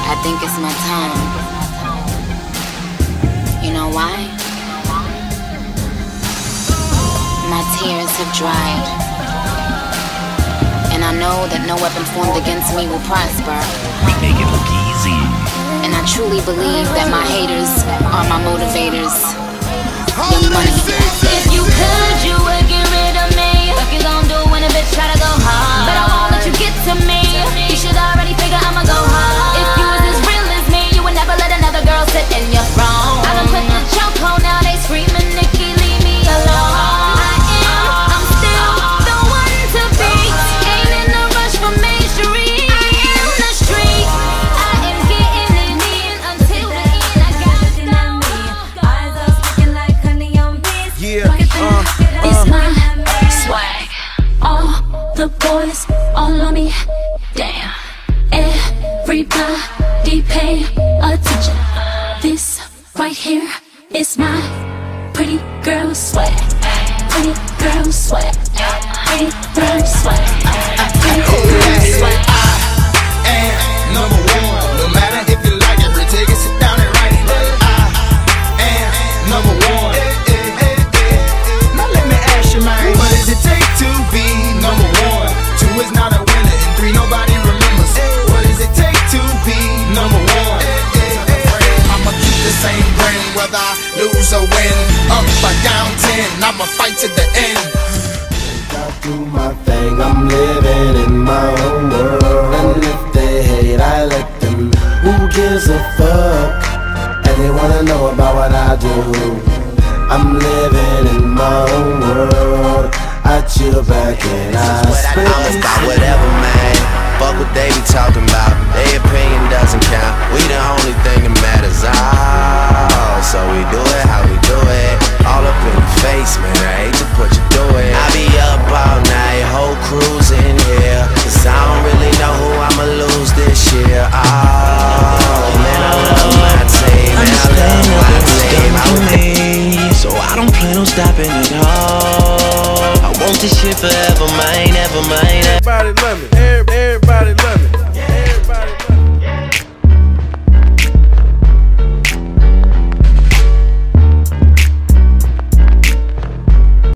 I think it's my time. You know why? My tears have dried, and I know that no weapon formed against me will prosper. We make it look easy. And I truly believe that my haters are my motivators. Young Money. If you could, you would get rid of me. What you gon' do when a bitch try to go hard? But I won't let you get to me. You should already figure I'ma go hard. If you was as real as me, you would never let another girl sit in your throne. I done put the chokehold, now they screaming, Nicki, leave me alone. I'm still the one to beat. Ain't in a rush for mainstream. I am the street. I am getting it in until the end. I got it in me. Eyes are sticking like honey on bees. It's my swag. All the boys all on me. Damn. Everybody pay attention. This right here is my pretty girl swag. Pretty girl swag. Pretty girl swag. Pretty girl swag. I am number one. No matter if you like it, retake it, sit down and write it. I am number one. Now let me ask you, man, what does it take to be number one? 2 is not a winner, and 3 nobody remembers. What does it take to be number one? I'ma keep the same brain whether I lose or win. Up or down 10, I'ma fight to the end. I do my thing, I'm living in my own world. And if they hate, I let them. Who gives a fuck? And they wanna know about what I do. I'm living in my own world. I chill back and I spit. I'ma stop whatever, man. Fuck what they be talking about. Their opinion doesn't count. We the only thing that matters. Oh, so we do it how we do it. All up in your face, man. I hate to put you through it. I be up all night, whole crew's in here. Cause I don't really know who I'ma lose this year. Oh, man, I love my team. Man, I love my team. So I don't plan on stopping at all. I want this shit forever, mine, ever mine. Everybody love me.